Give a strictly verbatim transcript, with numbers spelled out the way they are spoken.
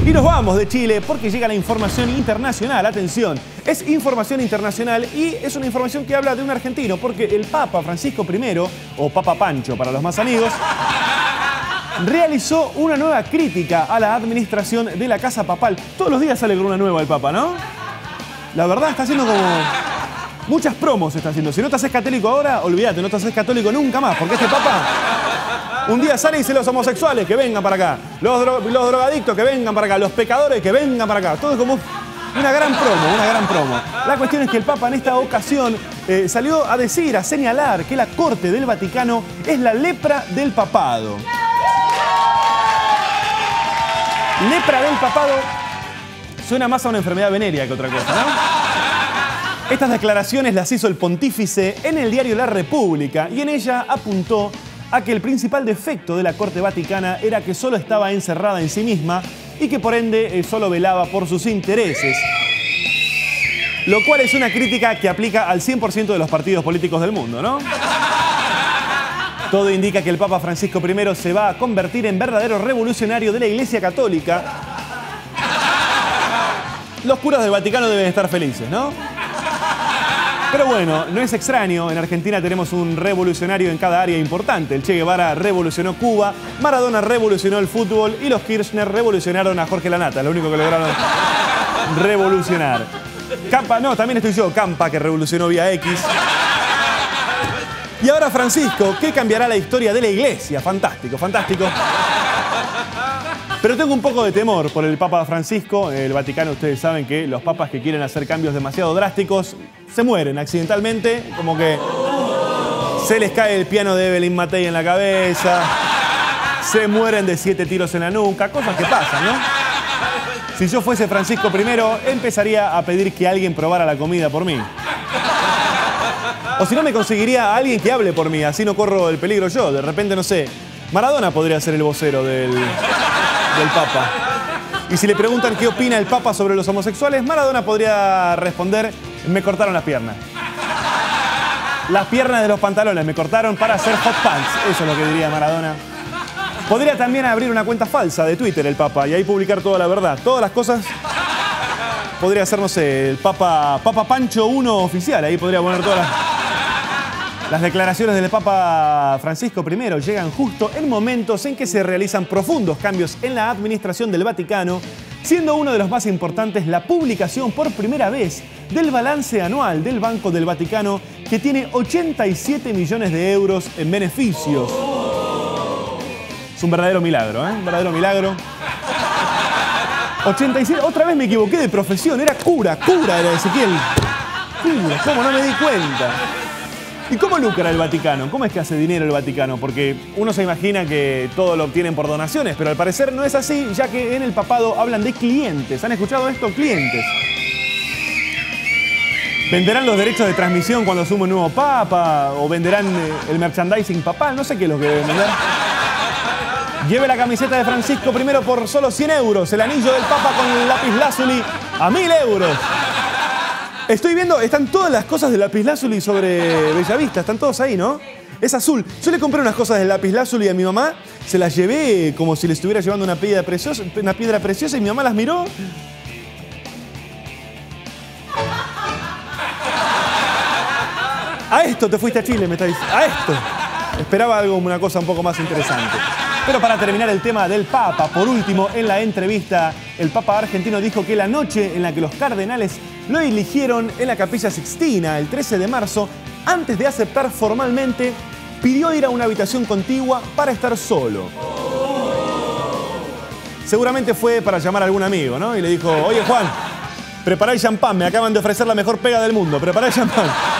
Y nos vamos de Chile porque llega la información internacional. Atención, es información internacional y es una información que habla de un argentino, porque el Papa Francisco primero, o Papa Pancho para los más amigos, realizó una nueva crítica a la administración de la Casa Papal. Todos los días sale con una nueva el Papa, ¿no? La verdad está haciendo como... muchas promos está haciendo. Si no te haces católico ahora, olvídate, no te haces católico nunca más, porque este Papa... un día sale y dice: los homosexuales que vengan para acá, los, dro los drogadictos que vengan para acá, los pecadores que vengan para acá. Todo es como una gran promo, una gran promo. La cuestión es que el Papa en esta ocasión eh, salió a decir, a señalar que la Corte del Vaticano es la lepra del papado. Lepra del papado suena más a una enfermedad venérea que otra cosa, ¿no? Estas declaraciones las hizo el pontífice en el diario La República y en ella apuntó a que el principal defecto de la Corte Vaticana era que solo estaba encerrada en sí misma y que por ende eh, solo velaba por sus intereses. Lo cual es una crítica que aplica al cien por ciento de los partidos políticos del mundo, ¿no? Todo indica que el Papa Francisco primero se va a convertir en verdadero revolucionario de la Iglesia Católica. Los curas del Vaticano deben estar felices, ¿no? Pero bueno, no es extraño, en Argentina tenemos un revolucionario en cada área importante. El Che Guevara revolucionó Cuba, Maradona revolucionó el fútbol y los Kirchner revolucionaron a Jorge Lanata, lo único que lograron revolucionar. Campa, no, también estoy yo, Campa, que revolucionó Vía X. Y ahora Francisco, que cambiará la historia de la Iglesia. Fantástico, fantástico. Pero tengo un poco de temor por el Papa Francisco. El Vaticano, ustedes saben que los papas que quieren hacer cambios demasiado drásticos se mueren accidentalmente, como que se les cae el piano de Evelyn Matei en la cabeza, se mueren de siete tiros en la nuca, cosas que pasan, ¿no? Si yo fuese Francisco primero, empezaría a pedir que alguien probara la comida por mí. O si no, me conseguiría a alguien que hable por mí, así no corro el peligro yo. De repente, no sé, Maradona podría ser el vocero del... del Papa. Y si le preguntan qué opina el Papa sobre los homosexuales, Maradona podría responder: me cortaron las piernas. Las piernas de los pantalones me cortaron para hacer hot pants. Eso es lo que diría Maradona. Podría también abrir una cuenta falsa de Twitter el Papa y ahí publicar toda la verdad. Todas las cosas. Podría ser, no sé, el Papa, Papa Pancho uno oficial. Ahí podría poner todas las... Las declaraciones del Papa Francisco primero llegan justo en momentos en que se realizan profundos cambios en la administración del Vaticano, siendo uno de los más importantes la publicación por primera vez del balance anual del Banco del Vaticano, que tiene ochenta y siete millones de euros en beneficios. Es un verdadero milagro, ¿eh? Un verdadero milagro. ochenta y siete, otra vez me equivoqué de profesión, era cura, cura era Ezequiel. Cura, ¿cómo no me di cuenta? ¿Y cómo lucra el Vaticano? ¿Cómo es que hace dinero el Vaticano? Porque uno se imagina que todo lo obtienen por donaciones, pero al parecer no es así, ya que en el papado hablan de clientes. ¿Han escuchado esto? Clientes. ¿Venderán los derechos de transmisión cuando asume un nuevo papa? ¿O venderán el merchandising papal? No sé qué es lo que deben vender. Lleve la camiseta de Francisco primero por solo cien euros. El anillo del papa con el lapislázuli a mil euros. Estoy viendo, están todas las cosas de lapislázuli sobre Bellavista, están todos ahí, ¿no? Es azul. Yo le compré unas cosas de lapislázuli a mi mamá, se las llevé como si le estuviera llevando una piedra preciosa, una piedra preciosa y mi mamá las miró. A esto te fuiste a Chile, me está diciendo. A esto. Esperaba algo, una cosa un poco más interesante. Pero para terminar el tema del Papa, por último, en la entrevista, el Papa argentino dijo que la noche en la que los cardenales lo eligieron en la Capilla Sixtina, el trece de marzo, antes de aceptar formalmente, pidió ir a una habitación contigua para estar solo. Seguramente fue para llamar a algún amigo, ¿no? Y le dijo: oye, Juan, prepará el champán, me acaban de ofrecer la mejor pega del mundo, prepará el champán.